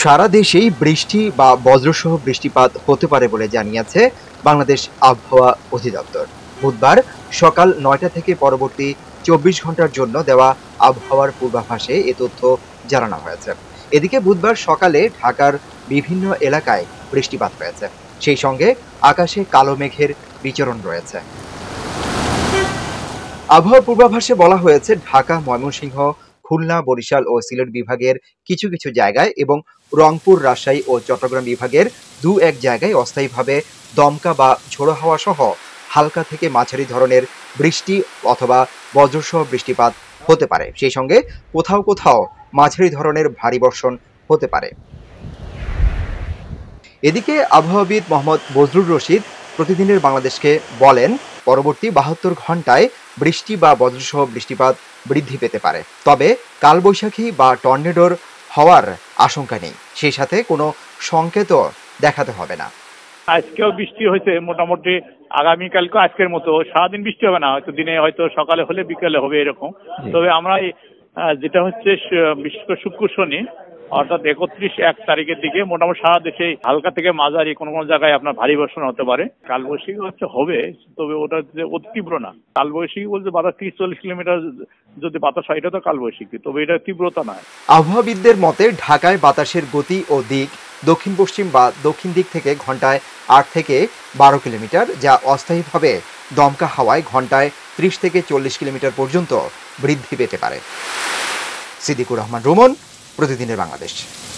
সারা দেশেই বৃষ্টি বা বজ্রসহ বৃষ্টিপাত হতে পারে বলে জানিয়েছে বাংলাদেশ আবহাওয়া অধিদপ্তর। বুধবার সকাল ৯টা থেকে পরবর্তী ২৪ ঘন্টার জন্য দেওয়া আবহাওয়ার পূর্বাভাসে এ তথ্য জানানো হয়েছে। এদিকে বুধবার সকালে ঢাকার বিভিন্ন এলাকায় বৃষ্টিপাত হয়েছে, সেই সঙ্গে আকাশে কালো মেঘের বিচরণ রয়েছে। আবহাওয়ার পূর্বাভাসে বলা হয়েছে, ঢাকা, ময়মনসিংহ, খুলনা, বরিশাল ও সিলেট বিভাগের কিছু কিছু জায়গায় এবং রংপুর, রাজশাহী ও চট্টগ্রাম বিভাগের দু-এক জায়গায় অস্থায়ীভাবে দমকা বা ঝোড়ো হাওয়া সহ হালকা থেকে মাঝারি ধরনের বৃষ্টি অথবা বজ্রসহ বৃষ্টিপাত হতে পারে। সেই সঙ্গে কোথাও কোথাও মাঝারি ধরনের ভারী বর্ষণ হতে পারে। এদিকে আবহাওয়াবিদ মোহাম্মদ বজলুর রশিদ প্রতিদিনের বাংলাদেশকে বলেন, পরবর্তী ৭২ ঘন্টায় বৃষ্টি বা বজ্রসহ বৃষ্টিপাত বৃদ্ধি পেতে পারে, তবে কালবৈশাখী বা টর্নেডোর হওয়ার আশঙ্কা নেই। সেই সাথে কোনো সংকেতও দেখাতে হবে না। আজকেও বৃষ্টি হয়েছে, মোটামুটি আগামীকালকে আজকের মতো সারাদিন বৃষ্টি হবে না, হয়তো দিনে হয়তো সকালে হলে বিকেলে হবে এরকম। তবে আমরা যেটা হচ্ছে বিশেষ করে শুক্র শনি অর্থাৎ ৩১ তারিখের দিকে মোটামুটি সারা দেশে হালকা থেকে মাঝারি কোনো কোনো জায়গায় আপনার ভারী বর্ষণ হতে পারে। কালবৈশাখী হবে, তবে ওটা অতি তীব্র না। কালবৈশাখী বলতে বাতাস ৩০-৪০ কিলোমিটার যদি বাতাস হয়, এটা তো কালবৈশাখী, তবে এটা তীব্রতা নয়। আবহাওয়াবিদদের মতে, ঢাকায় বাতাসের গতি ও দিক দক্ষিণ পশ্চিম বা দক্ষিণ দিক থেকে ঘন্টায় ৮ থেকে ১২ কিলোমিটার, যা অস্থায়ীভাবে দমকা হাওয়ায় ঘন্টায় ৩০ থেকে ৪০ কিলোমিটার পর্যন্ত বৃদ্ধি পেতে পারে। সিদ্দিকুর রহমান রুমন, প্রতিদিনের বাংলাদেশ।